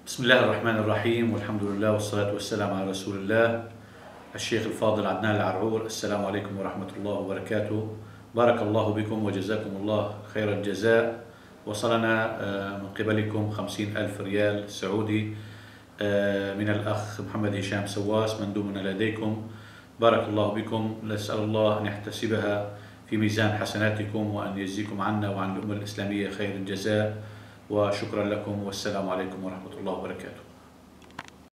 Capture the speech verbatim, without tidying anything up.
بسم الله الرحمن الرحيم، والحمد لله والصلاة والسلام على رسول الله الشيخ الفاضل عدنان العرعور. السلام عليكم ورحمة الله وبركاته. بارك الله بكم وجزاكم الله خير الجزاء. وصلنا من قبلكم خمسين ألف ريال سعودي من الأخ محمد هشام سواس مندوبنا لديكم. بارك الله بكم. نسأل الله أن يحتسبها في ميزان حسناتكم وأن يجزيكم عنا وعن الأمة الإسلامية خير الجزاء، وشكرا لكم والسلام عليكم ورحمة الله وبركاته.